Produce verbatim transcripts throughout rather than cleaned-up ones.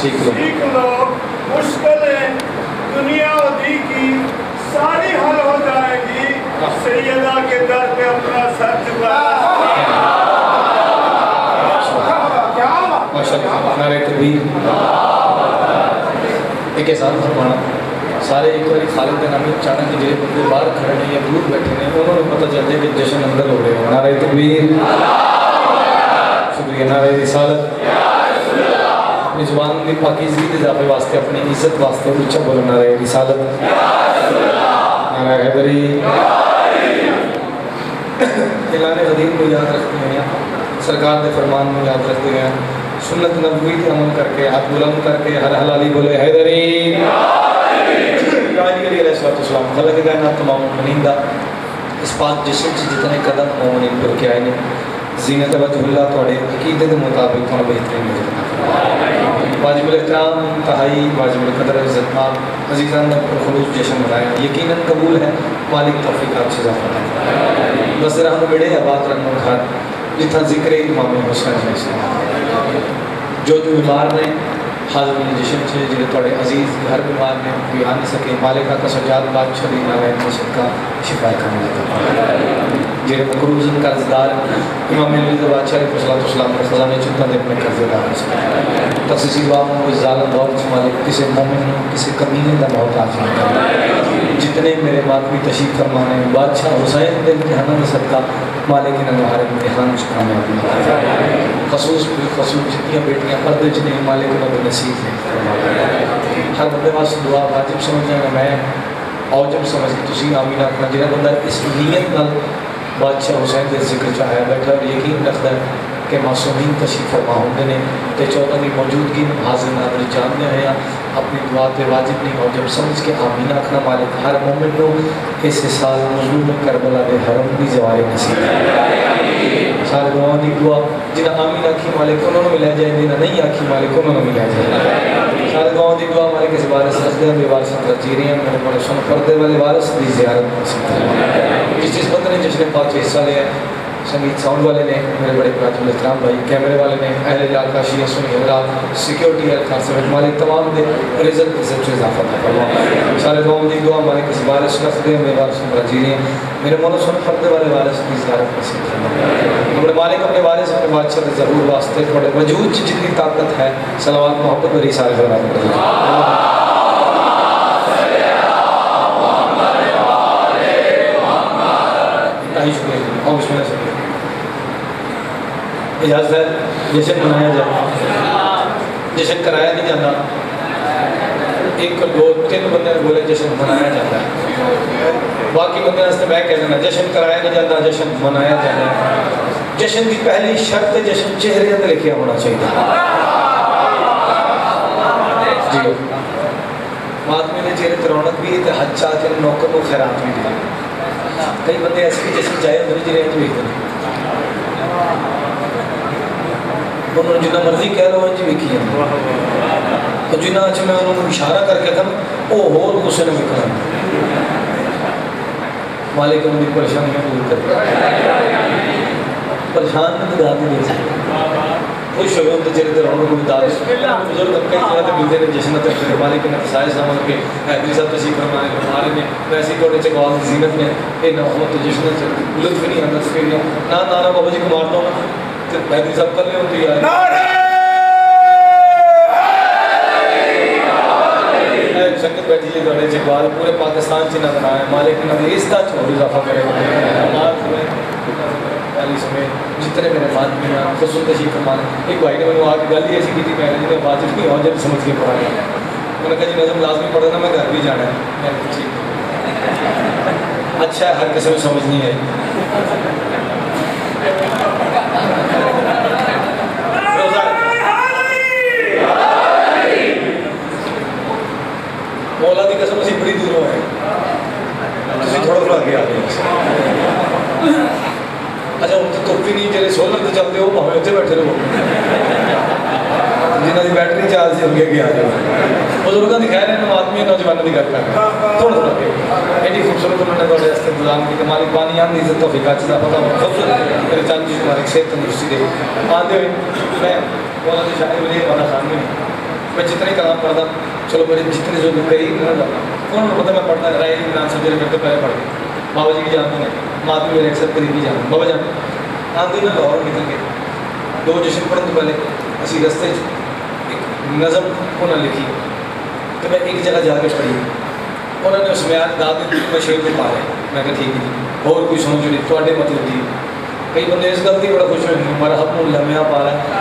सीख लो सीख लो मुश्किलें दुनिया दी की सारी हल हो जाएगी सैयदा के दर पे अपना सर झुका। माशाअल्लाह नारे तकबीर। एक एहसान फरमाना सारे एक बार खालिद के नाम चाहना कि जो बंदे बाहर खड़े ने या दूर बैठे ने उन्होंने पता चलता है कि जश्न अंदर हो रहे हो। नारे तकबीर। शुक्रिया। नारे रिसालत। अपनी जुबान की पाकीज़गी के इजाफे वास्ते अपनी इज्जत वास्ते उच्चा बोलो नारे रिसालत। नारे हैदरी। ऐलान क़दीम को याद रखते हैं, सरकार के फरमान को याद रखते हैं, सुन्नत नबवी के अमल करके हाथ बुलंद करके हर हलाली बोले हैदरी। खलक कायनात तमाम मुमिनीन दा इस पाक जिस्म से जितने कदम मुमिनीन पर के आए ने ज़ीनत वजहुल्लाह थोड़े अकीदे के मुताबिक थोड़ा बेहतरीन मिले। वाजिबुल इहतराम इंतहाई वाजिबुल कदर इज़्ज़तमान अज़ीज़ान ने खुलूस जश्न मनाया यकीनन कबूल है। मालिक तौफीक आपसे ज़ाफ़त बस रहम बेड़े आबाद रंग घर जितना जिक्र इमाम हुसैन जो जो बीमार ने हाज़िर जश्न से जिन्हें थोड़े अजीज़ घर बीमार ने कोई आ नहीं सके मालिका का सजाद बादशाह दी नारायण मसद का शिफाए का जिन्हें मकरूज़न कर्जदार इमाम बादशाह सलाम खजाने चुनता दे अपने कर्जदार हो सके तसीसी बाम कोई ज़ालिम बहुत मालिक किसी मोमिन किसी कमीने का बहुत आज़म कर जितने मेरे मातमी तशरीफ़ फरमाने बादशाह हुसैन के इम्तिहान में सदका मालिक ने हमारे इम्तिहान कामयाबी खसूस खसूस जितनी बेटियाँ पर्दे च नहीं मालिक ने नसीब नहीं हर बंदे वास्ते दुआ वाजिब समझना मैं औजब समझ के तुसी आमीन आखना जिहड़ा बंदा इस नीयत नाल बादशाह हुसैन के जिक्र चाहे बैठा और यकीन रखता है कि मासूमीन तशरीफ फरमा होंगे ने तो चौदह की मौजूदगी में हाजिर नादरी जानते हैं अपनी दुआ पे वाजिब नहीं हो जब समझ के आमीन आखना मालिक हर मोमिन को इस साल मजलूम करबला के हरम की जवारी नसीब सारे दुआ की दुआ जिन्हें आमीन आखी मालिक उन्होंने मिला जाए जिन्हें नहीं आखी मालिक उन्होंने मिला जाए सारे गाँव की दुआ मालिक इस वारिस रजदे में वारिस रजी रही हैं मेरे बड़े सुन पर्दे वाले वारिस की ज़ियारत जिस जिस बंदे ने जिसने पाँच हिस्सा लिया संगीत साउंड वाले ने मेरे बड़े वाजिबुल इहतराम भाई कैमरे वाले ने अहले इलाका शिया सुन्नी हज़रात सिक्योरिटी एहलकार समेत मालिक तमाम दे रिज़्क़ इज़्ज़त से इजाफा फरमा सारे गाँव की दुआ मालिक इस वारिस रजदे में वारिस रजी रही हैं मेरे मोनो सुन पर्दे वाले वारिस की ज़ियारत नसीब फरमा अपने मालिक अपने वारिस अपने बादशाह के ज़रूर वास्ते थोड़े वजूद जितनी ताकत है सलावत मोहब्बत भरी सारे हज़रात इजाज़त है जश्न मनाया जाए जश्न कराया नहीं जाता एक दो तीन बंदे बोले जश्न मनाया जाता है बाकी बंदे वास्ते मैं कह देना जश्न कराया नहीं जाता जश्न मनाया जाता है। जश्न की पहली शर्त जश्न चेहरे पर लिखा होना चाहिए जी आदमी ने चेहरे पर रौनक भी है हज चाह के नौकर को खैरात भी दी कई बंदे ऐसे भी जश्न चाहे होंगे जिन्हें वेखते उन्होंने जिन्ना मर्जी कह लो इंज वेखी जाए तो जिन्ना अच मैं उन्होंने इशारा करके था वो होर गुस्से में विकना मालिक उनकी परेशानियां दूर कर परेशान में तो दाद नहीं सकते खुश हो उनके चेहरे पर रौनक भी दाद बुजुर्ग कई जगह पर मिलते हैं जश्न तक मालिक ने फसाए सामन के हैदरी साहब तशीफ फरमाने हमारे ने वैसे कोटे चकवाल की जीनत में ये ना हो तो जश्न लुत्फ नहीं आता फिर ना नाना बाबा जी को मार दो तो हैदरी साहब कर ले होती है संगत बैठी है गणे चकवाल पूरे पाकिस्तान से ना बनाया मालिक ने इसका और इजाफा करेगा समेत जितने मेरे मानवी हैं खसूस तशीफ फरमाने एक भाई ने मैंने आके गल ही ऐसी की थी मैंने जिन्हें बात नहीं हो जब समझ के पढ़ा गया उन्होंने कहा जी नज़म लाजमी पढ़ना मैं घर भी जाना है ठीक अच्छा है हर किसी में समझ नहीं आई मौला की कसम असी बड़ी दूरों है थोड़ा थोड़ा आगे आ गए अच्छा हम तो धुप भी नहीं जो सोलर से चलते हो भावें उत्थे बैठे रहो जिन्हों की बैटरी चार्ज से अगे आ जाओ बुजुर्गों की खैर है आदमी नौजवानों की गल कर थोड़ा थोड़ा एडी खूबसूरत उन्होंने थोड़े वास्ते इंतजाम की मालिक पानी आम इज्जत तो फिका का पता खूबसूरत मेरे चंद जी मालिक सेहत तंदुरुस्ती दे आते हुए मैं मौला की शादी में वाला खान में मैं जितने कलाम पढ़ता चलो मेरे जितने जो करीब ना जाता कौन पता मैं पढ़ता राय इमरान सब मेरे करते पहले पढ़ बाबा जी भी जानते हैं मात मेरे अक्सर करीबी जानते बाबा जान आंधी में लाहौर निकल गए दो जश्न पढ़ने तो पहले असी रस्ते एक नज़म उन्हें लिखी तो मैं एक जगह जाके पढ़ी उन्होंने उसमें दाद मैं शेर को पा रहे मैं कहा ठीक है और कोई समझ नहीं थोड़े मतलब जी कई बंदे इस गलती बड़ा खुश होंगे हमारा हक मुल्ला मैं पा रहा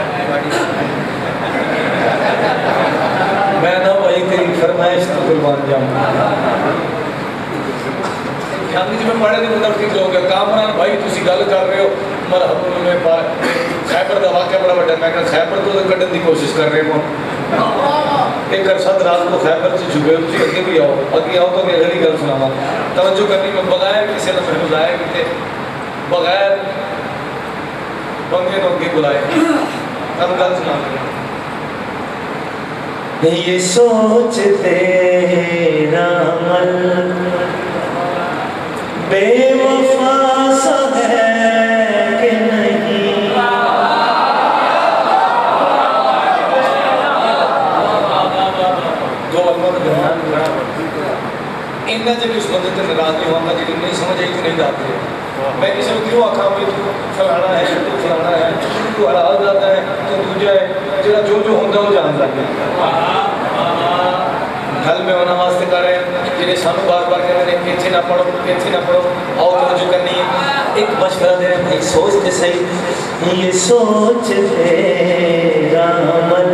मैं ना भाई तेरी फरमाइश तो कुर्बान जाऊँ मैं पढ़े नहीं मतलब ठीक लोग कामरान भाई तुम गल कर रहे हो मर हक मुल्ला पा खैबर का वाक्य बड़ा बड़ा मैं कहा खैबर तो कढ़ने की कोशिश कर रहे हो एक अरसा रात को खैबर से झुके हो तुम अगे भी आओ अगे आओ तो मैं अगली गल सुनावा तवज्जो करनी मैं बगैर किसी ने मैंने बुलाया कि बगैर बंगे नौके बुलाए तब गल सुना ये सोचते रामल बेवफा सा है कि नहीं दो अल्लाह का दरमियान इन्ना जब उस बंदे से नाराज नहीं होगा जी नहीं समझ आई तो नहीं जाते मैं किसी को क्यों आखा भी तू फलाना है तू फलाना है तू हलाल जाता है तू दूजा है जो जो जो होता वो जान जाता है गल में होना वास्ते कर रहे हैं जिन्हें सानू बार बार कह रहे हैं इतने ना पढ़ो इतने ना पढ़ो आओ तवज्जो करनी है एक मशवरा दे रहे हैं सोचते सही ये सोचते रामल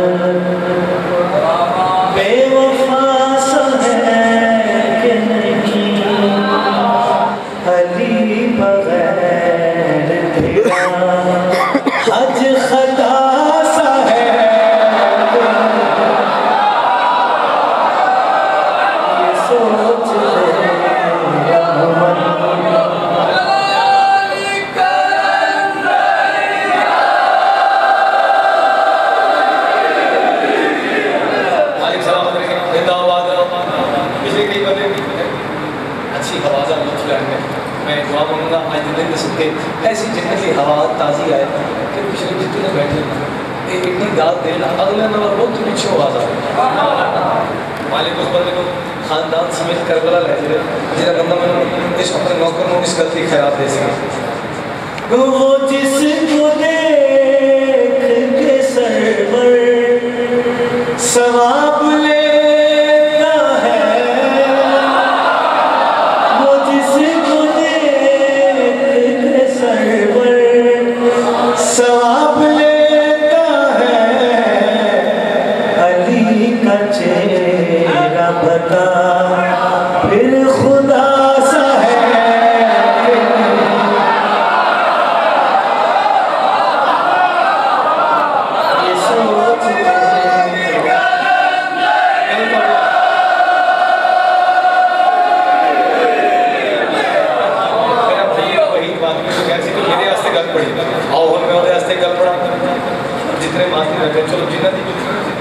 बेवफा सा है कि नहीं अली बगैर तेरा हज खता सा है ये सोचते रामल ऐसी जन्नती हवा ताज़ी आए कि पिछले जितने बैठे एक इतनी दाद देना अगला नंबर बहुत पीछे आवाज आ मालिक उस बंदे को खानदान समेत करबला ले जाए जिस बंदा मैंने इस अपने नौकर को इस गलती खैरात दे सके वो जिसको देख के सरवर सवाब लेता है वो जिसको देख के सरवर सवाब लेता है अली का चेहरा बता फिर खुदा सा है चलो जिन्ना दी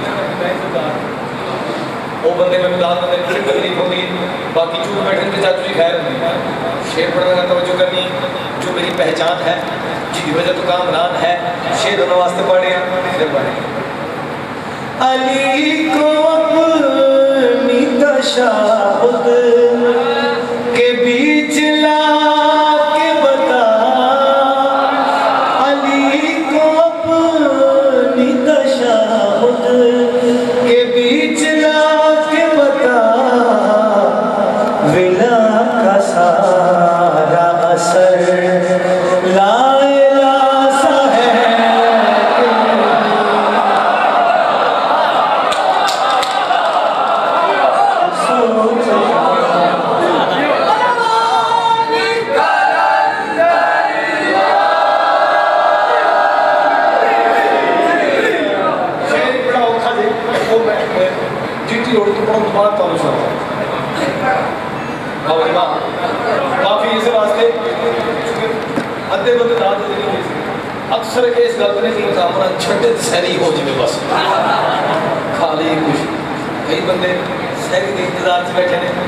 वो बंदे में दाद बंदे की तकलीफ होगी बाकी चूक बैठे तो चाचू जी खैर होगी शेर पढ़ने का तवज्जो करनी जो मेरी पहचान है जिसकी वजह तो कामरान है शेर होने वास्ते पढ़े फिर पढ़े अली को अपनी तशाहुद के बीच ला के बता अली को अपनी तशाहुद के बीच ला के बता विला का सारा असर लाएला सा है काफी इस वास्ते अद्धे बंदे दाद अक्सर इस गल ने कि कामरान छठे सहरी हो जाए बस खाली कुछ कई बंदे सहरी के इंतजार से बैठे ने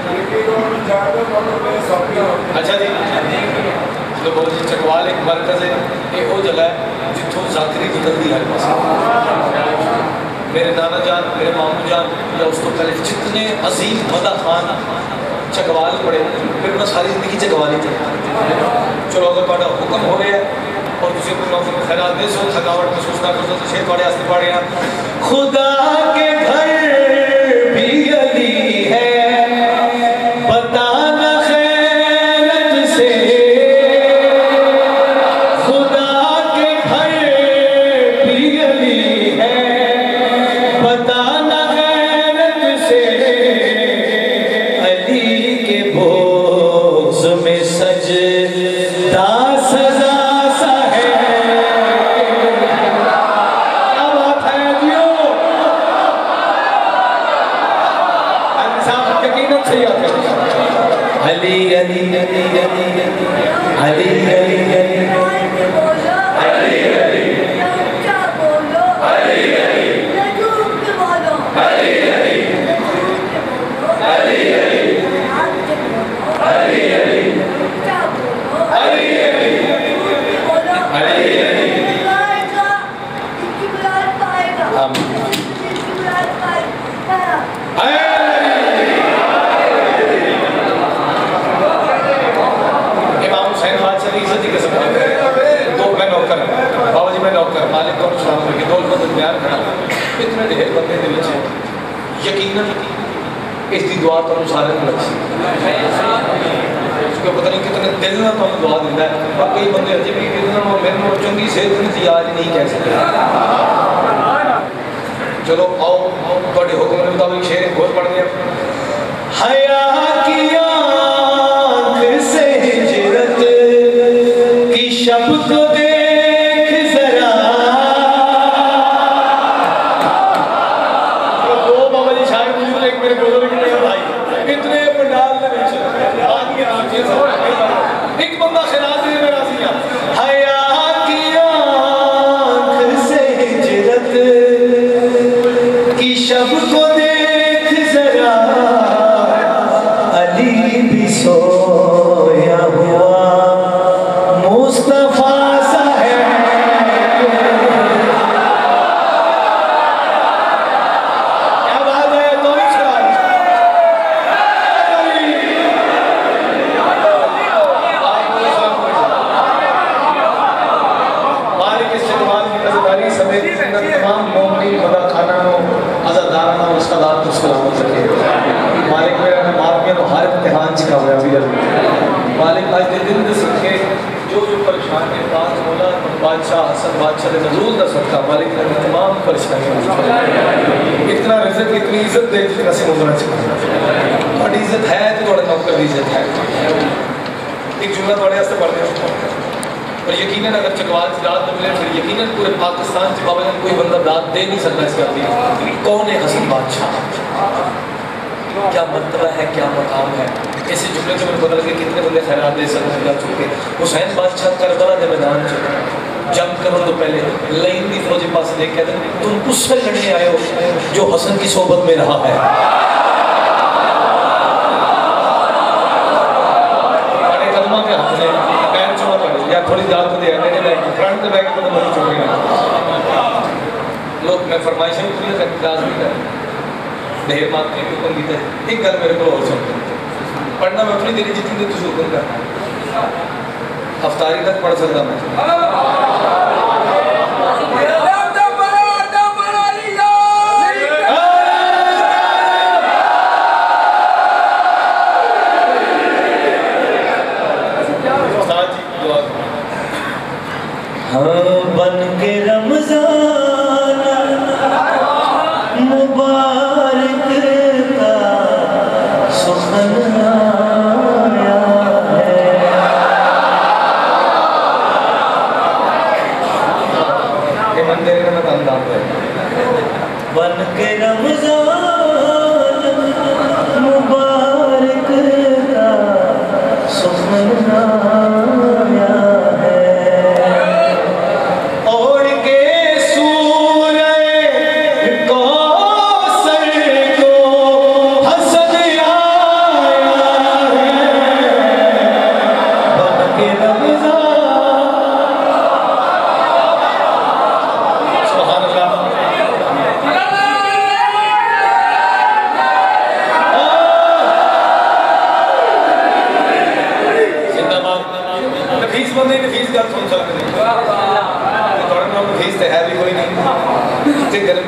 अच्छा जी चलो बहुत जी चकवाल एक मरकज है ये वो जगह है जिथों जाकिरी निकलती हर पास मेरे नाना जान, मेरे मामू जान, या उस तो पहले जितने अजीम मदा खान चकवाल पड़े, फिर मैं सारी जिंदगी चकवाल ही चढ़ा। चलो अगर थोड़ा हुक्म हो रहा है और तुझे कोई नौकरी में खैरात दे सो, थकावट महसूस ना कर सो, तो शेर थोड़े आस्ते पढ़े हैं, खुदा के घर भी अली है, बताना खैरत से, खुदा के घर भी अली है, बताना खैरत से, अली के बोझ में सजदा सजा सा है। क्या बात है जियो, साहब यकीनन सही आते हैं। अली अली अली अली अली अली यकीनन इसकी दुआ तो सारे लग सी, पता नहीं कितने दिल ना तुम दुआ दिता है, पर कई बंदे अजे भी मैंने चंगी सेहत नहीं थी आज नहीं कह सकते। चलो आओ थोड़े हुक्म के मुताबिक शेर घोष पढ़ दिया। हया की आँख से हिजरत की शब को देख जरा, दो बाबा जी शायद मुझे एक मेरे बुजुर्ग ने भाई इतने पंडाल में एक बंदा खिलाफ में राजी है। हया की आँख से हिजरत की शब को देख जरा, अली भी सोया हुआ मुस्तफा सा है। क्या बात है, तो ही समेत तमाम मोमिन मदा खाना आज़ादाराना उसका तो सलामत रखे। मालिक मेरा माफिया तो हर इम्तिहान च कामयाबी है। मालिक आज के दिन दे सके जो जो परेशान के पास मौला बादशाह हसन बादशाह के नज़ूल का सदका मालिक ने तमाम परेशानियां इतना रिज़्क़ इतनी इज्जत दे जितना से मुझे थोड़ी इज्जत है तो थोड़ा नौकर की इज्जत है। एक जुमला थोड़े वास्ते पढ़ दें और यकीनन अगर चकवाल से दाद मिले फिर यकीनन पूरे पाकिस्तान से बाबा कोई बंदा दाद दे नहीं सकता इसका। कौन है हसन बादशाह, क्या मर्तबा है, क्या मकाम है। ऐसे जुमले से मुझे पता लगे कितने बंदे खैरात दे सकते जा चुके। हुसैन बादशाह करबला के मैदान से जंग करो तो पहले लाइन की फौजी पास देख कहते तुम उससे लड़ने आए हो जो हसन की सोबत में रहा है। कदमा के हाथ में पैर चुमा पड़े या थोड़ी दाल को दिया फ्रंट से बैक तो मत चुकेगा लोग। मैं फरमाइशें पूरी करके क्लास भी कर ढेर मात के हुक्म की एक गल मेरे को और सुन पढ़ना मैं अपनी तेरी जितनी देर तुझे हुक्म करना अफ्तारी तक पढ़ सकता मैं। बन के रमजान मुबारक का सुखन आया है। ये मंदिर का मैं अंदाज है। बन के रमजान मुबारक का सुखन आया है।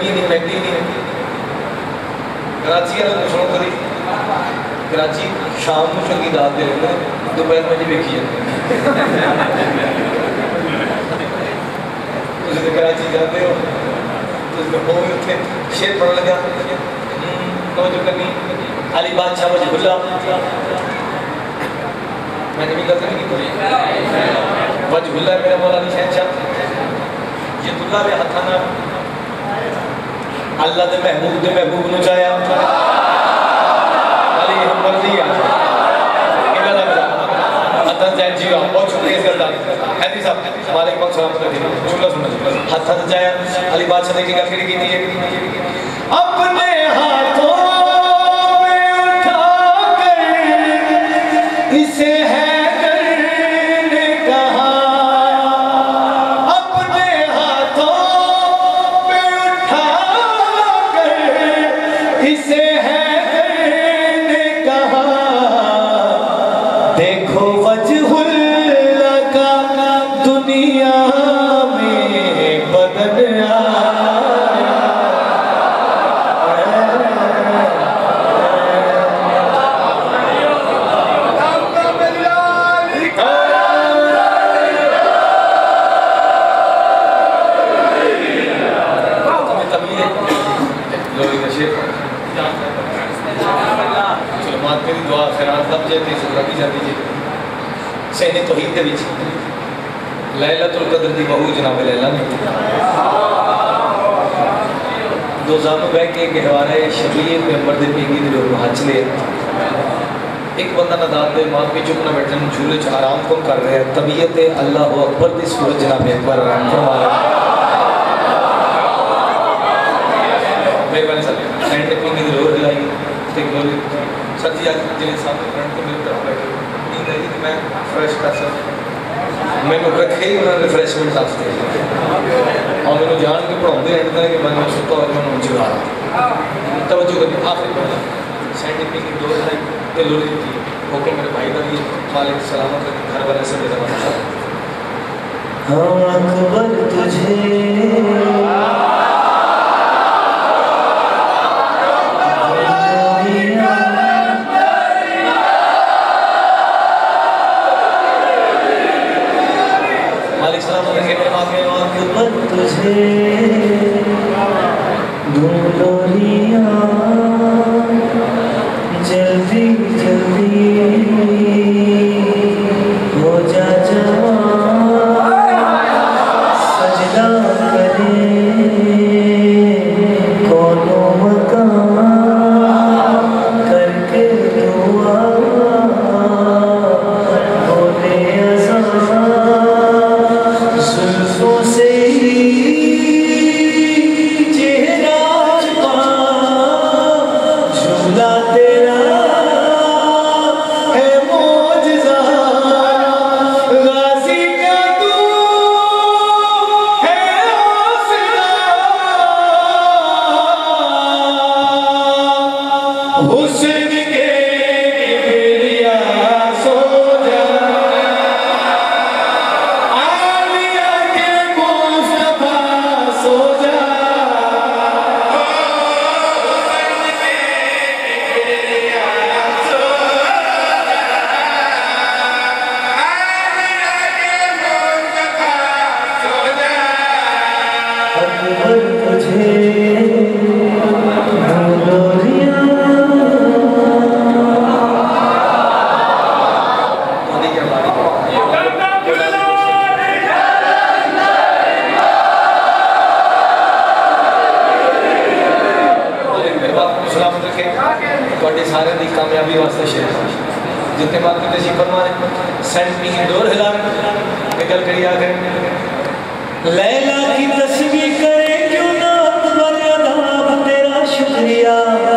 गर्मी नहीं महंगी नहीं कराची वालों को कभी कराची शाम को चंगी दाल दे रहे दोपहर में नहीं देखी है कराची जाते हो तो उठे शेर पढ़ लगा तो जो करनी अली बादशाह मुझे भुला मैंने भी गलत नहीं की वज भुला मेरा मौलाना शहनशाह ये दुल्ला भी हथाना अल्लाह दे महबूब दे महबूब नु चाया अली हम मर्जी आ इधर आ हथन जाए जी आप बहुत शुक्रिया इस गलदा हैदी साहब वालेकुम सलाम कर दी चुल्ला सुन हथन जाया अली बादशाह ने की गल करी कीती है अपने हाथों में उठा कर इसे है करने कहा अपने हाथों में उठा कर इसे है करने कहा देखो वजहुल्लाह का दुनिया में बदन लैलतुल कद्र दी बहू जनाब लैला ने दो जानू बह के गहवारा शबीर मेंबर दे पींगी दे लोग हज ले एक बंदा नदात दे मां पे चुप ना बैठन झूले च आराम कौन कर रहा है तबीयत अल्लाह अकबर दी सूरज जनाब अकबर आराम फरमा रहा मेहरबानी सर एंड पींगी दे लोग हिलाई ते ग्लोरी सर जी आज जिले सामने फ्रंट पे मेरे तरफ बैठे नींद आई कि मैं फ्रेश कर सकता मैंने रखे ही उन्होंने रिफ्रेशमेंट वास्ते और मैंने जान के पढ़ाते रहते हैं कि मैंने सुता और मैंने उनसे आ रहा तवज्जो करनी आखिर साइंटिफिक की डोर है ते लोरी थी ओके मेरे भाई का भी मालिक सलामत रखे घर वाले से मेरा मतलब हम अकबर तुझे तुझे ढूंढोरिया जल्दी जल्दी हो जा जवान सजदा करे कोनो मकान करके दुआ बोले अज़ान जुल्फों से लैला की तस्वीर करे क्यों ना अकबर अदाब तेरा शुक्रिया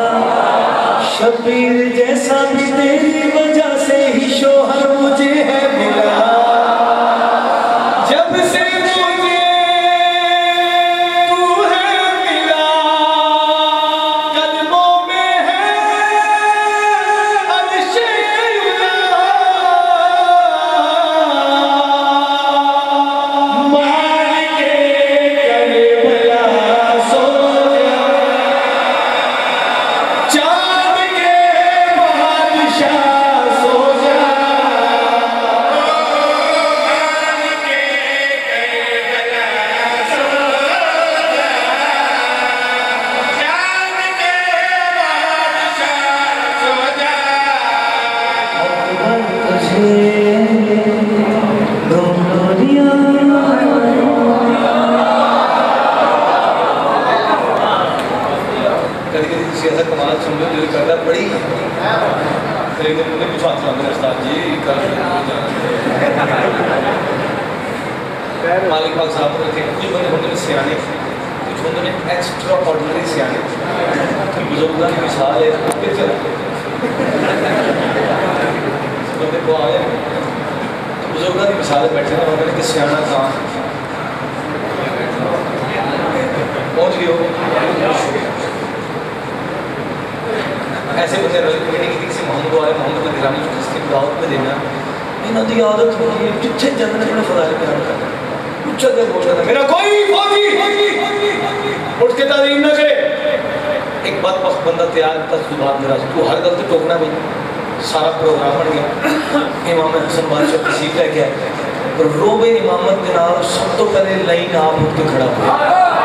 शबीर जैसा भी तेरी वजह से ही शोहर मुझे है मिला जब से मुझे तू है मिला कदमों में है अर्शे उला मार के करे भला सो कभी कभी किसी ऐसा कमाल समझो दिल करता बड़ी फिर एक दिन मुझे कुछ हाथ लाते उस्ताद जी कल मालिक पाक साहब रखे कुछ बंदे होंगे ने सियाने कुछ होंगे ने एक्स्ट्रा ऑर्डिनरी सियाने बुजुर्गों की मिसाल है बंदे को आए तो बुजुर्गों की मिसाल बैठे ना उन्होंने कि सियाना कहाँ पहुँच गए हो ऐसे बंदे मैंने किसी मोहम्मद को आए मोहम्मद ने ग्रामीण जिसकी दावत में देना इन्हों की आदत होती है जिथे जाते हैं अपने फजाइल बयान करना उच्चा दिल बोलता था मेरा कोई फौजी उठ के तालीम ना करे एक बात बस बंदा तैयार था सुबह मेरा तू हर गलती टोकना भाई सारा प्रोग्राम बन गया इमाम हसन बादशाह तशरीफ लेके आए रोबे इमामत के नाल सब तो पहले लाइन आप उठ के खड़ा हुआ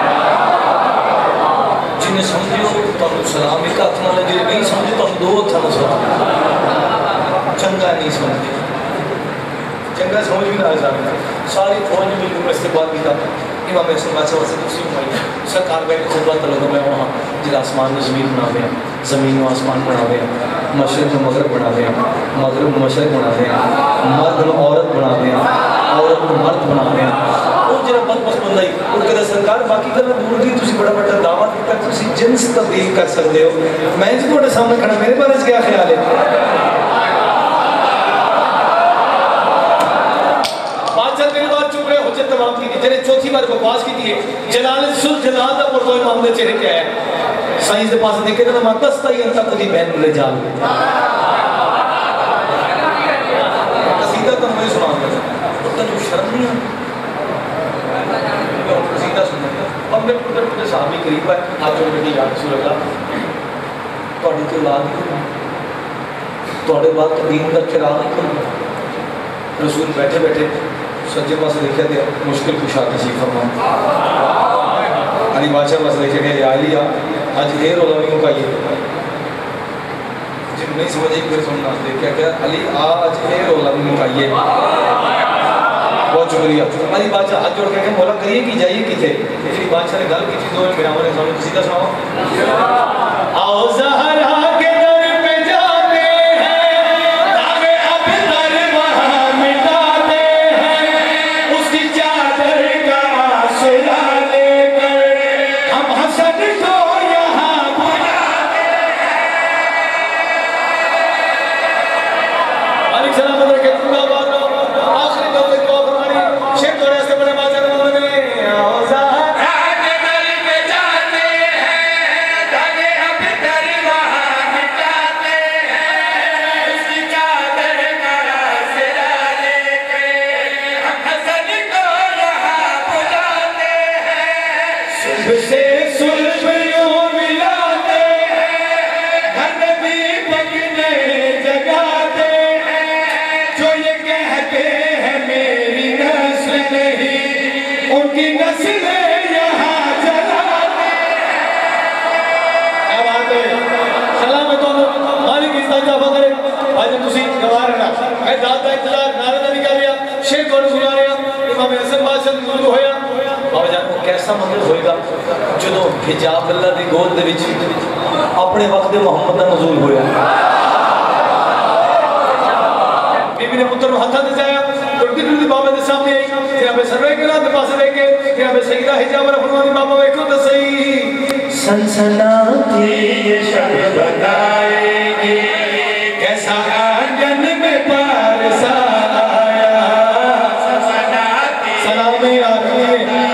जिन्हें समझो तुम सलाम एक हाथ नाल जिन्हें नहीं समझो तुम दो हथ नाल सलाम चंगा नहीं समझते चंगा समझ भी ना आ जाए सारी फौज ने मिलकर इस्तेमाल किया इमाम हसन बादशाह वास्ते दूसरी उम्मीद सरकार बैठ खुतबा तलब में वहाँ जिला आसमान में ज़मीन बना दिया ज़मीन में आसमान बना दिया मशरक़ में मगरब बना दिया मगरब में मशरक़ बना दिया मर्द में औरत बना दिया औरत में मर्द बना दिया वो जरा बदबख्त बंदा ही वो कहता सरकार बाकी गल दूर दी तुसी बड़ा बड़ा दावा किया तुसी जिन्स तब्दील कर सकते हो मैं जी तुम्हारे सामने खड़ा मेरे बारे में क्या ख्याल है तमाम की जिन्हें चौथी बार बकवास की थी जलाल सुल जलाल दा मौजू इमाम दे चेहरे पे आया साइंस दे पास देखे तो मैं दस्ता ही अंता कदी बैन ले जाल कसीदा तो मैं सुनाऊंगा तो तू शर्म नहीं आती कसीदा सुन अब मैं पूरे पूरे साहबी करीब है हाथ जोड़ के याद रसूल अल्लाह तोड़ी तो औलाद ही तोड़े बाद तो दीन का चिराग ही रसूल बैठे बैठे सज्जे पास लिखे थे मुश्किल कुशा नसीब फरमा अली बादशाह पास लिखे गए या अली आज ये रोला भी मुकाइए जिन नहीं समझे फिर सुनना देखा क्या अली आज ये रोला भी मुकाइए बहुत शुक्रिया अली बादशाह हाथ जोड़ के मोला करिए कि जाइए किथे जी बादशाह ने गल की दो मेरा ने सामने सीधा सुनाओ आओ ज़हरा के दर पे जाते हैं दावे अब दर वहां मिटाते हैं उसकी चादर का आसरा लेकर हम हसन को यहाँ बुलाते हैं मालिक सलामत रखे जिंदाबाद आखिरी दौर को फरमानी शेख थोड़े से बड़े बादशाह मोहम्मद ने आओ ज़हरा के दर पे जाते हैं दावे अब दर वहां मिटाते हैं उसकी चादर का आसरा लेकर हम हसन को यहाँ बुलाते हैं सुबह से सुल्फ यूं मिलाते हैं घर भी पकने जगाते हैं जो ये कहते हैं मेरी नस्ल नहीं उनकी नस्ल यहाँ जलाते हैं क्या बात है सलाम है तो मालिक इस तरह जाफा करे आज तुसी गवाह रहना मैं दादा इंतजार नारा दा निकाल लिया शेख और सुना लिया इमाम हसन बादशाह नज़ूल होया बाबा जान को कैसा मंजर होएगा जो हिजाब अल्लाह दी गोद दे विच अपने वक्त दे मोहम्मद दा नज़ूल होया बीबी ने पुत्र हाथ दे जाया टुटकी टुटकी बाबा दे सामने आई जनाब सरवे के रात पास लेके जनाब सईदा हिजाब फरमानी बाबा देखो तो सही सनसनाती ये शब बताएगी कैसा आंगन में पारस आया सलामी आती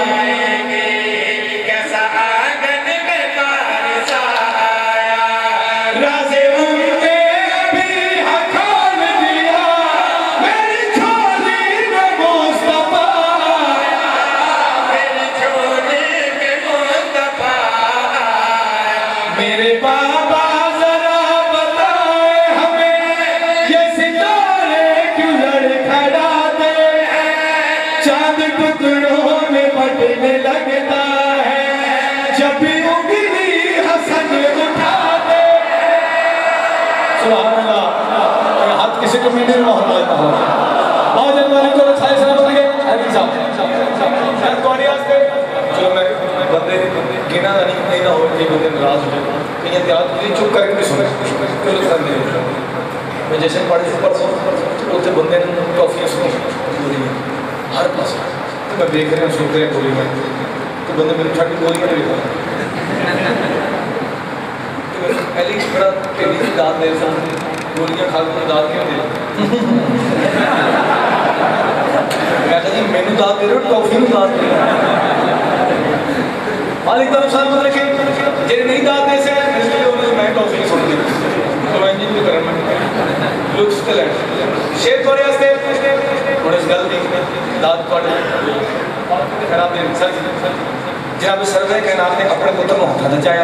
कैसा आंगन में पारस आया राज़े उम्मे भी हकोल दिया मेरी झोली में मुस्तफा आया मेरी झोली में मुस्तफा आया मेरे बाबा जरा बताए हमें ये सितारे क्यों लड़खड़ाते हैं चांद टुकड़ों में बटने लगता है जब भी उंगली हसन उठाते हैं सुभान अल्लाह हाथ किसी को मीडिया में होता रहता हो बहुत जन वाले को सारे सलामत लगे अली साहब यार कौन है आज पे चलो मैं बंदे गिना नहीं नहीं ना हो कि बंदे नाराज हो जाए कहीं याद मुझे चुप करके भी सुने गलत कर नहीं। मैं जैसे पढ़े थे परसों उत्थे बंदे ने टॉफियां सुनी गोलियां हर पास, तो मैं देख रहा सुन रहा गोली में, तो बंदे मेरे छाटी गोलियां नहीं खा पहले बड़ा ढेरी की दाद दे सन गोलियां खा के दाद क्यों दे मैं कहा जी मैनू दाद दे रहे हो टॉफी में दाद दे मालिक का नुकसान मतलब कि जे नहीं दाद दे से इसलिए उन्होंने मैं टॉफी नहीं सुन दी तो मैं जी भी करना लुक्स के लैंड शेर थोड़े हस्ते थोड़े इस गल दी दाद थोड़े खराब दे सर जनाब सरदार के नाम ने अपने पुत्र को हाथ नचाया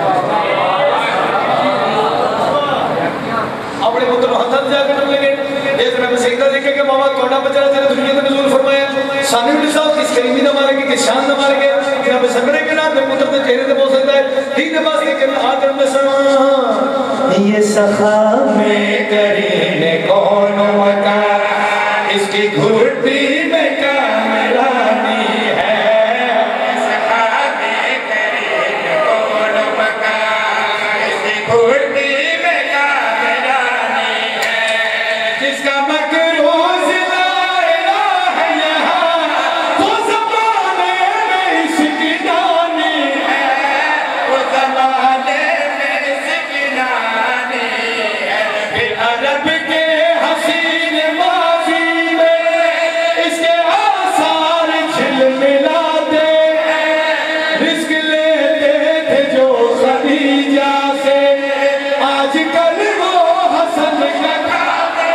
अपने पुत्र को हाथ जाके टूट लगे ये जनाब सईदा लिखे के बाबा थोड़ा बच्चा तेरे दुनिया में नज़ूल फरमाया सानी भी साहब किस करीमी ना मारे कि शान ना मारे के जनाब सरदार के नाम ने पुत्र के चेहरे पे हो सकता है ठीक है बस के हाथ में समा ये सखा में करीने कौन होता इसकी घुट्टी में कामरानी है सखा में करीने कौन होता इसकी घुट्टी में कामरानी है जिसका मकरूज ला इलाहा है यहाँ वो ज़माने में इसकी नानी है वो ज़माने में इसकी नानी है फिर अरब के हसीन माज़ी में इसके आसार झिलमिलाते रिस्क लेते थे जो खदीजा से आजकल वो हसन का खाते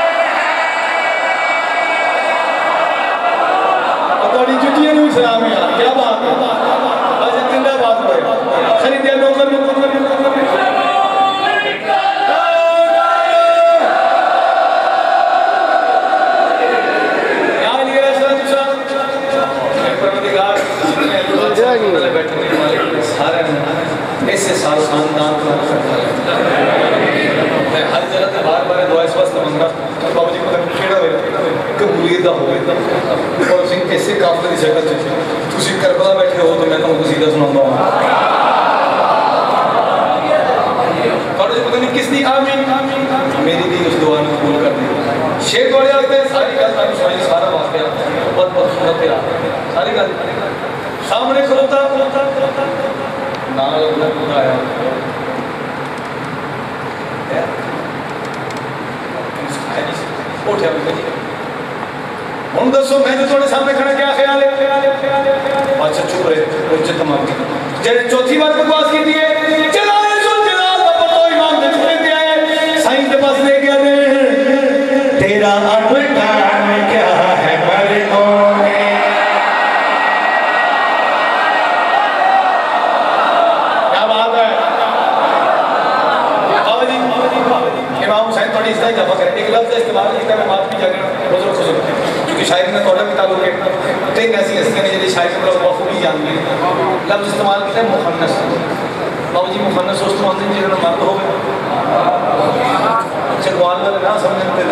बड़ी जुटियां नहीं सलाम यार क्या बात है आज जिंदाबाद हो खरीदे नौकर ऐसे सारे खानदान को मैं हर जगह से बार बार दुआ इस वास्ते मंग रहा बाबू जी पता नहीं केड़ा होया कबूलियत दा होवे और सिंह ऐसे काफले दी जगह च तुसी करबला बैठे हो तो मैं तुमको सीधा सुनाऊंगा और पता नहीं किसनी आमीन मेरी भी उस दुआ ने कबूल कर दी शेर वाले आते हैं सारी गल मैं सुनाई सारा वाकया बहुत बहुत सुंदर तेरा सारी गल सामने खलोता नाल अपना आया उठा हम दसो मैं जो थोड़े सामने खड़ा क्या ख्याल है अच्छा चुप रहे उच्च तमाम जब चौथी बार बकवास की थी चलाए जो जलाल का पतो इमाम ने छुपे दिया है साईं के पास ले गया दे तेरा अब टाइम क्या है मरनों में क्या बात है बाबा जी इमाम हुसैन थोड़ी इसका जमा करें एक लफ्ज़ इस्तेमाल किया मैं बात भी जाकर रोज़ रोज़ क्योंकि शायरी ने थोड़ा किताबों के तीन ऐसी हस्तियां ने जिन्हें शायरी मतलब बखूबी जानती है लफ्ज़ इस्तेमाल किया मुखन्नस बाबू जी मुखन्नस उस तो अंदर जिन्होंने मर्द हो गए चकवाल वाले ना समझते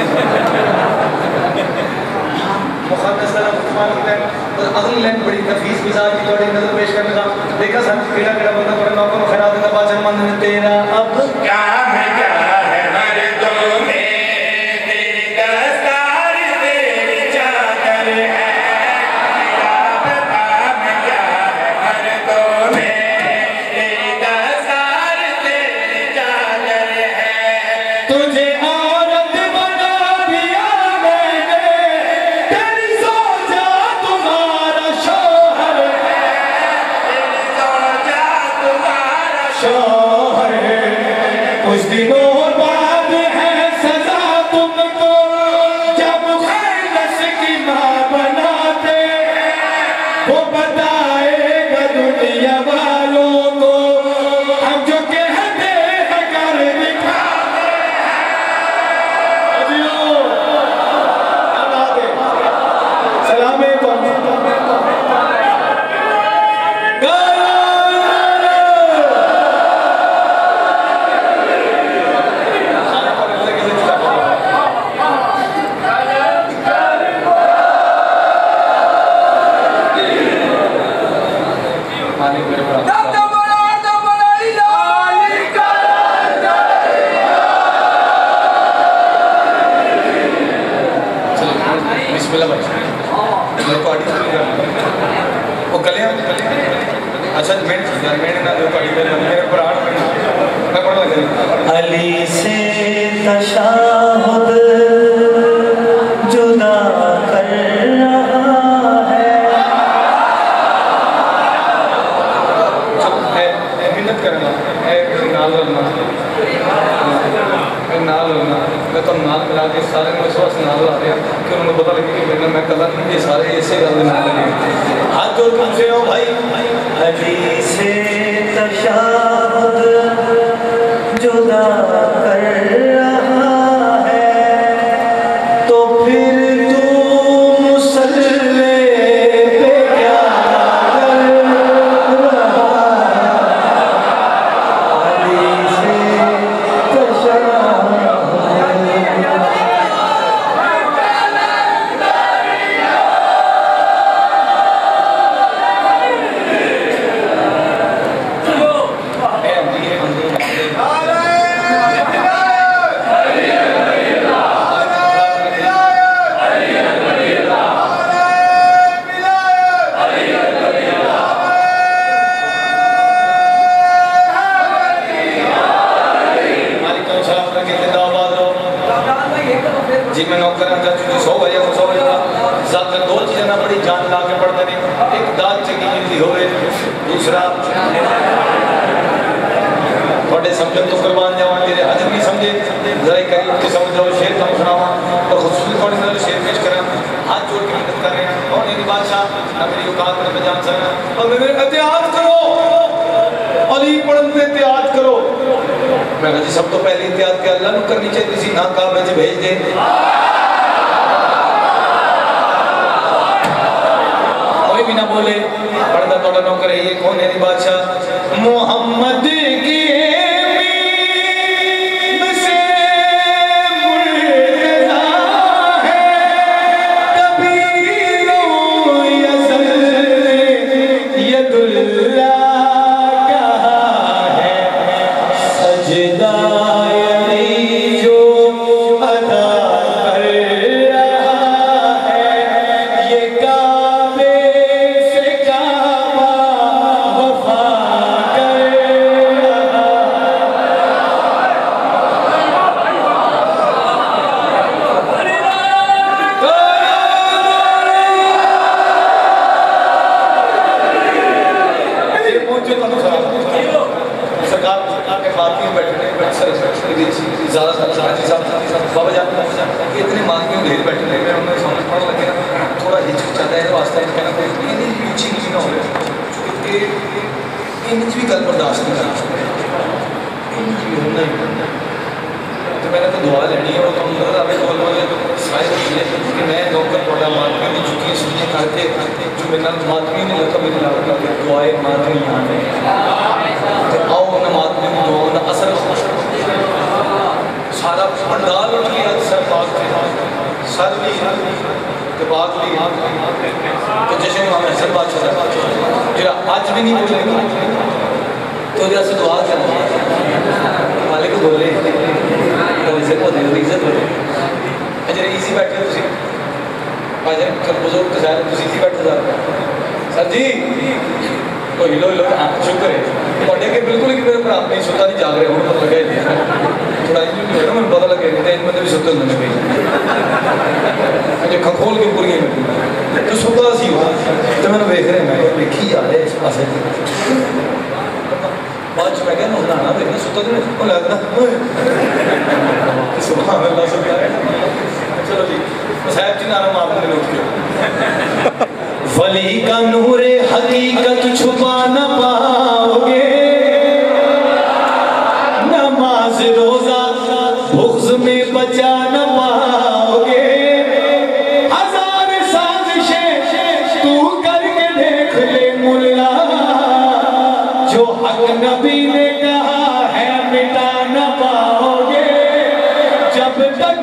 मुखन्नस का इस्तेमाल किया अगली लाइन बड़ी तफीस मिजाज की थोड़ी नजर पेश करने का देखा सर केड़ा केड़ा बंदा थोड़ा नौकर को खैरात का बादशाह मंद ने तेरा अब क्या है क्या है मर्दों में तेरी दस्तार तेरी चादर है तेरा काम क्या है मर्दों में तेरी दस्तार तेरी चादर है तुझे औरत बना दिया मैंने तेरी सोचा तुम्हारा शोहर है तेरी सोचा तुम्हारा शोहर है कुछ दिनों बाद है सजा तुमको जब खैरस की माँ बनाते वो बताएगा दुनिया वालों को हम जो कहते हैं कर दिखाते सलाम मेरे प्राण में मैं पढ़ लगा अली से तशाहुद जुदा कर रहा है। मिन्नत करना नाल नाल मैं तो नाल मिला के सारे इस वास्ते नाल ला दिया कि उन्होंने पता लगे कि मैंने मैं कल ये सारे इसे गल नाल लगे हाथ जोड़ पूछे हो भाई अली से तशाहुद जुदा कर रहा है तो फिर तू मुसल्ले पे क्या कर रहा अली से तशाहुद जी मैं नौकर सौ बजे सौ बजे जाकर दो चीज़ें ना बड़ी जान ला के पढ़ते हैं एक दाल चंगी मिलती हो दूसरा थोड़े समझ तो कुर्बान जावा मेरे हजम नहीं समझे जरा करीब के समझ लो शेर तुम सुनावा और खुशबू थोड़ी नजर शेर पेश करा हाथ जोड़ के मदद कर रहे हैं कौन है बादशाह ना मेरी औकात में जान सकना और मेरे एहतियात करो अली पढ़न में एहतियात करो मैं कहा जी सब तो पहले एहतियात के अल्लाह को करनी चाहिए किसी ना काबे से भेज दे कोई भी ना बोले पढ़ता थोड़ा नौकर है ये कौन है बादशाह मोहम्मद की बाबा जान इतने मांगे ढेर बैठे रहे मैं उन्हें समझ पड़ लगे ना थोड़ा हिचकिचाता है वास्ता कहना इन्हें भी ऊँची नीची ना हो इन भी गल बर्दाश्त नहीं करना तो मैंने तो दुआ लेनी है वो कम कर अभी बोल बोले सारे कि मैं नौकर थोड़ा मातमी की चुकी सुनिए करके जो मेरे नाल मातमी ने लगता मेरी लागत दुआए मातमी यहाँ आओ ना मातमी दुआ ना असर सारा पंडाल उठ गया सर बाग सर भी तो बाग भी तो जैसे इमाम हसन बादशाह जो आज भी नहीं बोलेगा तो जैसे दुआ करना मालिक को बोले इज्जत को इज्जत बोले अजर इजी बैठे तुम अजर बुजुर्ग इजी बैठे सर जी तो हिलो हिलो हाँ शुक्र है थोड़े के बिल्कुल ही मेरे भरा नहीं सुता नहीं जाग रहे हूँ पता लगे थोड़ा इंज नहीं होता मैं पता लगे नहीं इंज बंदे भी सुते होंगे कई अजय खखोल के पूरी तो सुता सी तो मैंने देख रहे मैं देखी जा रहे इस पास बाद मैं क्या नहाना देखना सुता तो नहीं लगना सुभान अल्लाह सुभान चलो जी साहब जी नाम आपने लोग के वली का नूरे हकीकत छुपा न पाओगे नमाज रोजा बुग़्ज़ में बचा न पाओगे हजार साजिशें तू करके देख ले मुल्ला जो हक नबी ने कहा है मिटा न पाओगे जब तक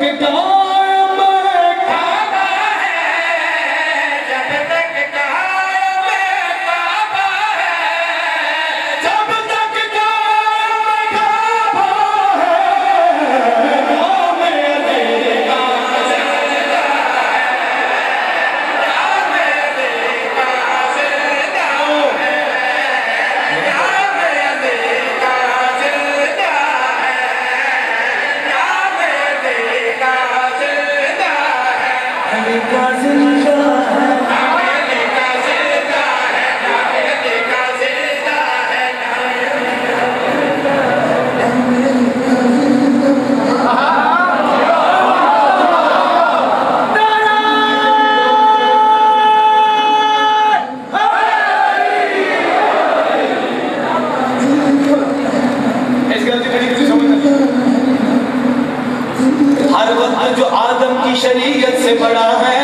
वक्त जो आदम की शरीयत से बड़ा है,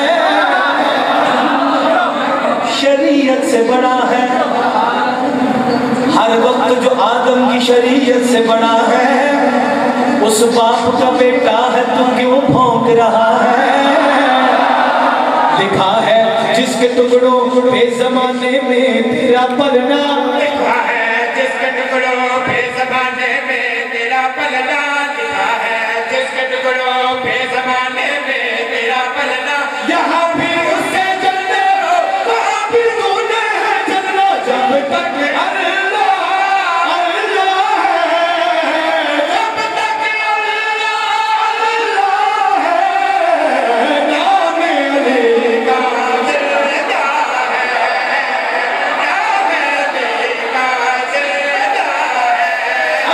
शरीयत से बड़ा है, हर वक्त जो आदम की शरीयत से बड़ा है, उस बाप का बेटा है तू क्यों भौंक रहा है। लिखा है जिसके टुकड़ों पे जमाने में तेरा पलना, लिखा है जिसके टुकड़ों पे जमाने में तेरा पलना, लिखा है जिसके टुकड़ों पे जमाने में तेरा पलना। यहाँ भी उससे जलने हो, वहाँ भी तूने है जलना, जब तक अल्लाह अल्लाह है, जब तक अल्लाह अल्लाह है, नाम अली का जिंदा है, नाम अली का जिंदा है,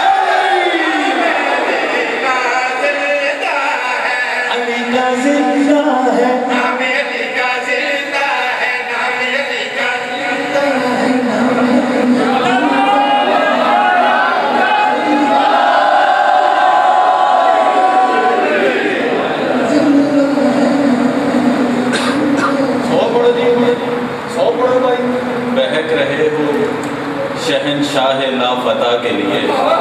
अली का जिंदा है, अली का जिंदा है, नाम अली का जिंदा है, नाम अली का जिंदा है। सौ पढ़ो जी, सौ पढ़ो भाई। बहक रहे हो शहनशाह लाफता के लिए,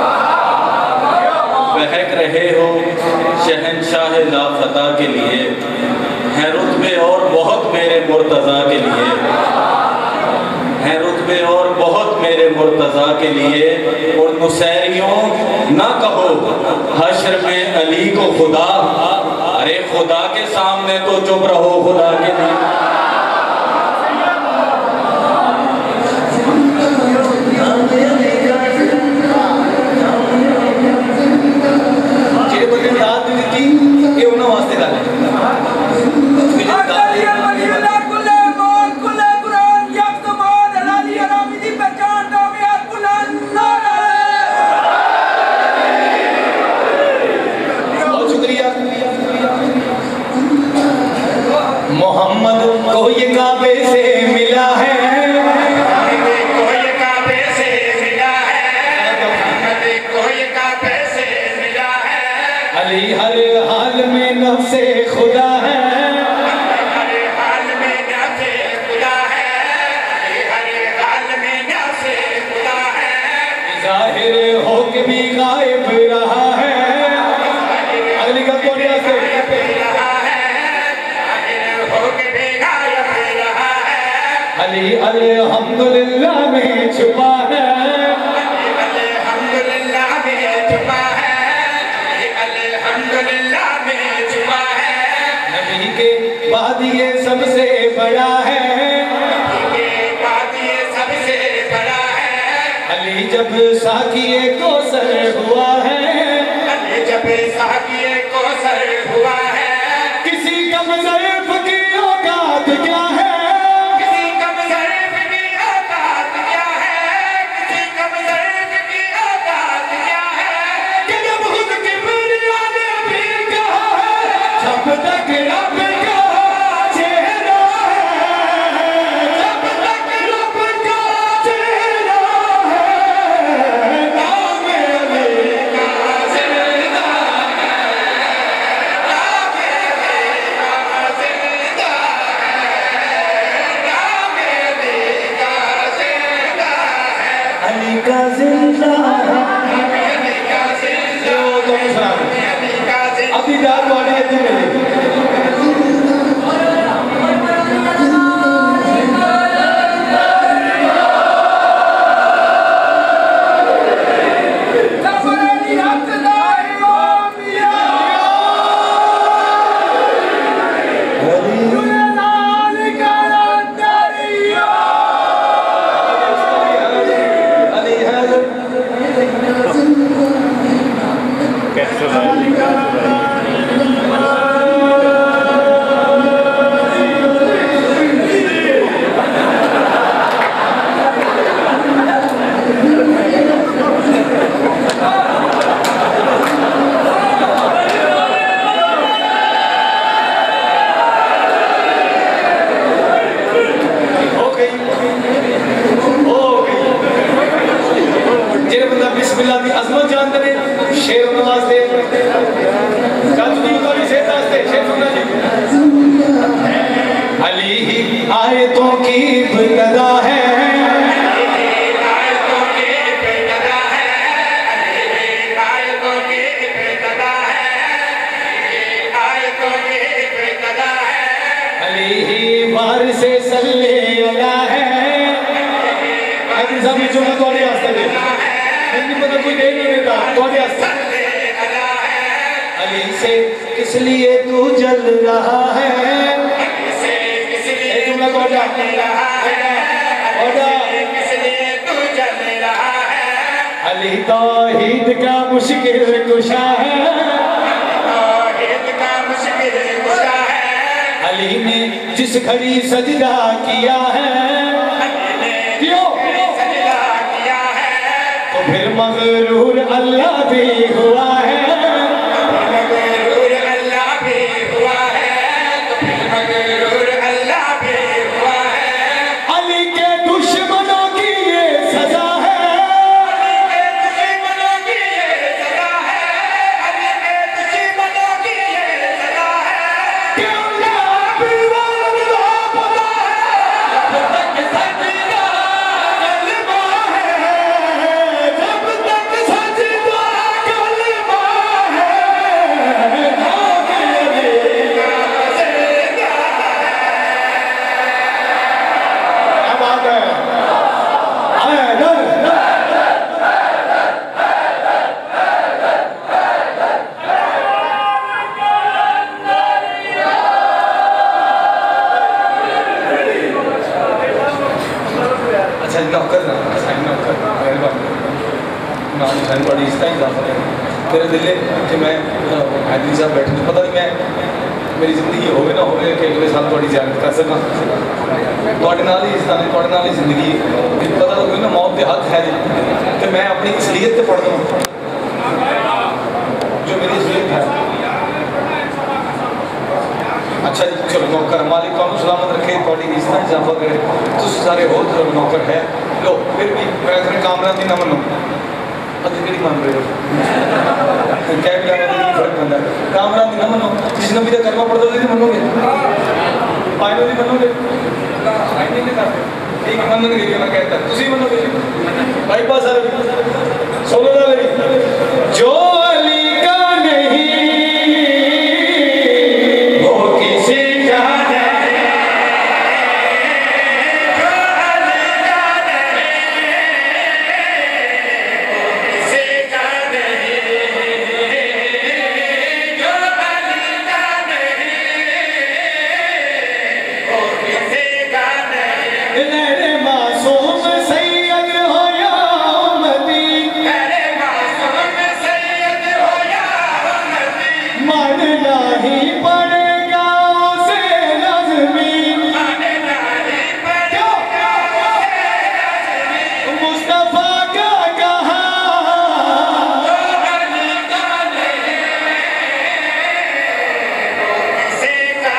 बहक रहे हो शहनशाह लाफता के लिए, हैं रुतबे और बहुत मेरे मुर्तज़ा के लिए, हैं रुतबे और बहुत मेरे मुर्तज़ा के लिए। और नुसैरियों ना कहो हश्र में अली को खुदा, अरे खुदा के सामने तो चुप रहो, खुदा के नहीं। जेड़े बंदे ने दात दी थी ये उन्हां वास्ते गल बहुत शुक्रिया। मोहम्मद को ये काबे से मिला है, को ये काबे से मिला है, मोहम्मद को ये काबे से मिला है, अली हर हाल में नफ्से खुदा है, हर हाल में नफ्से खुदा है, हर हाल में नफ्से खुदा है, जाहिर हो के भी गायब रहा है। अगली का कौन से रहा है, जाहिर हो के भी गायब रहा है, अली अल्हम्दुलिल्लाह में छुपा है, अल्हम्दुलिल्लाह में छुपा है, अल्हम्दुलिल्लाह में छुपा है, नबी के बाद ये सबसे बड़ा है, के बाद ये सबसे बड़ा है, अली जब साकिए कौसर हुआ है, अली जब साकिए कौसर हुआ है, किसी कम ज़र्फ़ की औकात क्या है, किसी कम ज़र्फ़ की औकात क्या है, किसी कम ज़र्फ़ की औकात क्या है, कि जब खुद किबरिया ने भी कहा है, जब तक रब का चेहरा है, जब तक रब का चेहरा है, नाम अली का जिंदा है, नाम अली का जिंदा है, नाम अली का जिंदा है, अली का जिंदा है। अली का जिंदा जो तुम सुना है, अली का जिंदा अभी दाद वाली है तुम अली है हो गई हो गई। जेड़े बंदा बिस्मिल्लाह दी अजमत जानते ने शेर नवाज दे गज दी वाली सेहत वास्ते ही आयतों की इब्तिदा है, आयतों की इब्तिदा है, आयतों की इब्तिदा है, आयतों की इब्तिदा है, अली ही वारिस सल्ले अला है। अगर सभी जो मैं थोड़ी आस्था दे नहीं पता कोई दे नहीं देता थोड़ी आस्था। अली से किस लिए तू जल रहा है, ये जुमला तो जा रहा है, किस लिए तू जल रहा है, अली तौहीद का मुश्किल कुशा है, तौहीद का मुश्किल कुशा है, अली ने जिस घड़ी सजदा किया है, क्यों सजदा किया है, तो फिर मगरूर अल्लाह भी हुआ है, मगरूर अल्लाह भी हुआ है, तो फिर मगरूर अल्लाह भी हुआ है, अली के दुश्मनों की ये सजा है, दुश्मनों की ये सजा है, अली के दुश्मनों की ये सजा है, क्यों ना पीवाना पता है, जब तक सजदा कलमा है, जब तक सजदा कलमा है, क्या बात है, आए डर अच्छा नौकर ना साइन नौकर मेहरबानी नाम साइन बड़ी इस टाइम जाता है मेरे दिल कि मैं हैदरी साहब बैठे तो पता नहीं मैं मेरी जिंदगी होवे ना होवे कि अगले साल थोड़ी ज़्यारत कर सका थोड़े नाल ही इस थोड़े नाल ही जिंदगी पता तो कोई ना मौत के हक है कि मैं अपनी असलियत से पढ़ दूँ जो मेरी असलियत है। अच्छा जी चलो नौकर मालिक को सलामत रखे थोड़ी इज्जत इजाफा करे तुम सारे हो तो नौकर है लो फिर भी मैं अपने कामरान की ना मनो अगर कि मान रहे हो क्या क्या फर्क बनता है कामरान की ना मनो जिस नबी का करना पड़ता है मनोगे पायनो नहीं मनोगे नहीं नहीं करते ठीक है मनने के लिए मैं कहता तुसी मनोगे भाई पास आ रही सोलो ना मेरी जो अली का नहीं वो किसी का नहीं, जो अली का नहीं, किसी का नहीं, जो अली का नहीं, वो किसी का नहीं, मेरे मासूम सैयद हो या उम्मती, मेरे मासूम सैयद हो या उम्मती, मानना ही पड़ेगा उसे लाज़मी, मानना ही पड़ेगा उसे लाज़मी, मुस्तफा का कहा जो अली का नहीं, वो किसी का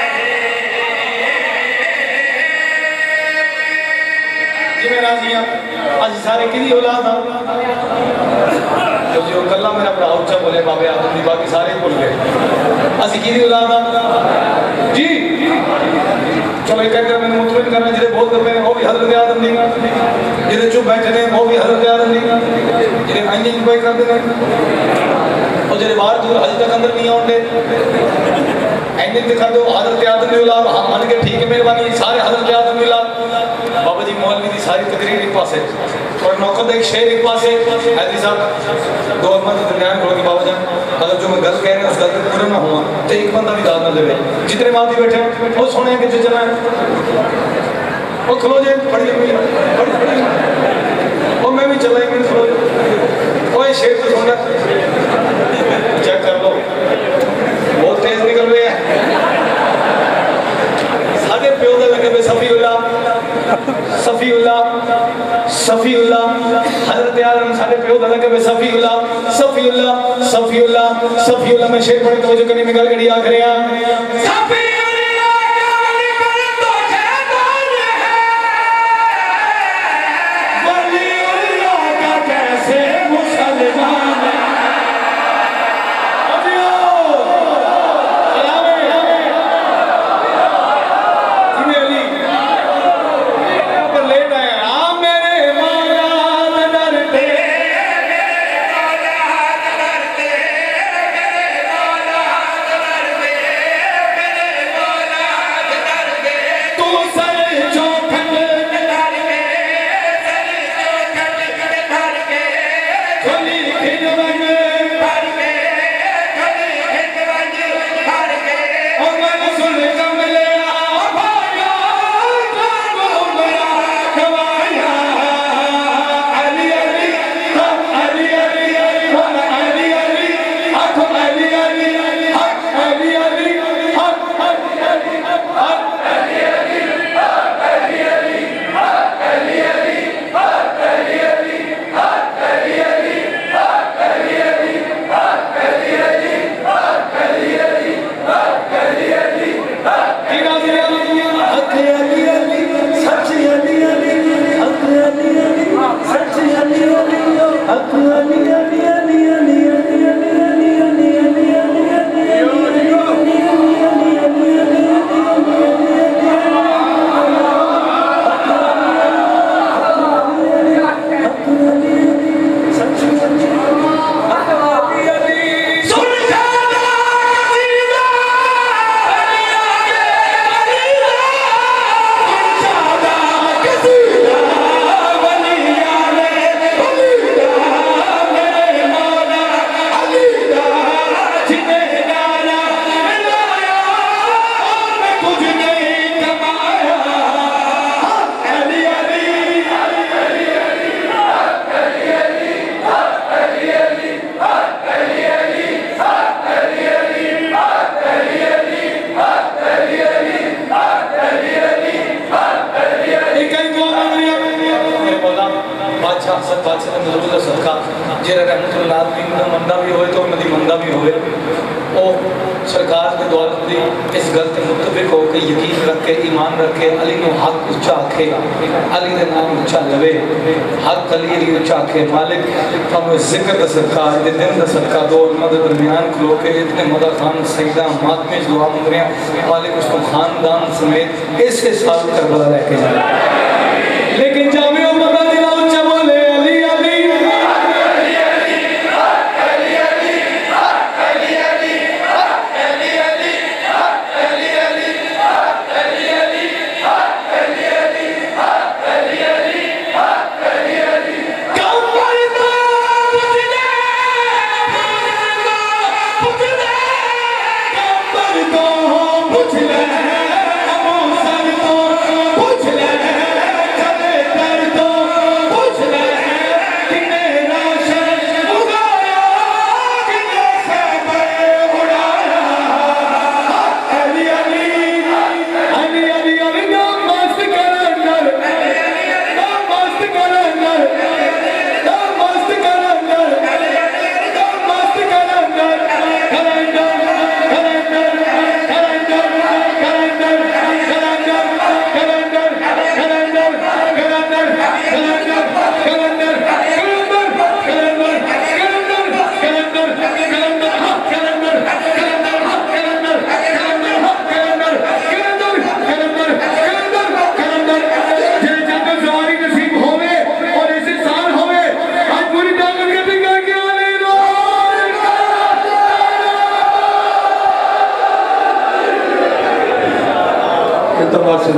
नहीं। जिवें राजियां अज सारे किदी औलाद आ तो जो कल्ला मेरा भरा उच्चा बोले बाबे आदम दी बाकी सारे भूल गए असि किदी औलाद आ जी चलो एक कर मैंने मुतमिन करना जिहड़े बोल कर मैंने वो भी हजरत आदम दी जिहड़े चुप बैठे ने वो भी हजरत आदम दी जिहड़े आईने की बाई करते ने और जिहड़े बाहर दूर अज तक अंदर नहीं आउंदे ऐने दिखा दो हजरत आदम दी औलाद हां मान के ठीक है मेहरबानी सारे हजरत आदम दी औलाद बाबा जी मौलवी की सारी तकरीर एक पासे और नौकर का एक शेर एक पासे हैदरी साहब दो अम्मा के दरमियान खड़ो के बाबा जान अगर जो मैं गल कह रहा हूँ उस गल पर पूरा ना हुआ तो एक बंदा भी दाद ना देवे जितने माती बैठे वो सुने कि चलना है वो खलो जाए बड़ी बड़ी बड़ी और मैं भी चला एक मिनट खलो वो ये शेर तो सुनना चेक कर लो बहुत तेज निकल रहे हैं साढ़े प्यो का लगे सफीउल्लाह सफीउल्लाह सफीउल्लाह हजरत आदम साढ़े प्यो का लगे सफीउल्लाह सफीउल्लाह सफीउल्लाह सफीउल्लाह में शेर पढ़े तो जो करने में गल कड़ी आखिर आ सरकार के द्वारा इस गल से मुतफिक होकर यकीन रखे ईमान रखे अली नो हक उच्चा आखे अली का नाम उच्चा लवे हक अली अली उच्चा आखे मालिक हमें जिक्र का सरकार दे दिन का सरकार दो मदद दरमियान खलो के इतने मदा खान सईदा मातमे दुआ मंग रहे हैं मालिक उसको खानदान समेत इसके साथ करबला लेके जाए